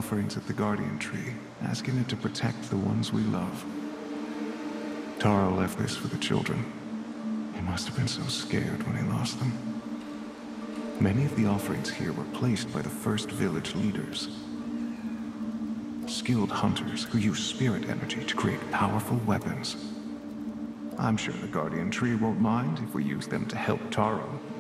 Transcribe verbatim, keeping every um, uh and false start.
offerings at the Guardian Tree, asking it to protect the ones we love. Taro left this for the children. He must have been so scared when he lost them. Many of the offerings here were placed by the first village leaders. Skilled hunters who use spirit energy to create powerful weapons. I'm sure the Guardian Tree won't mind if we use them to help Taro.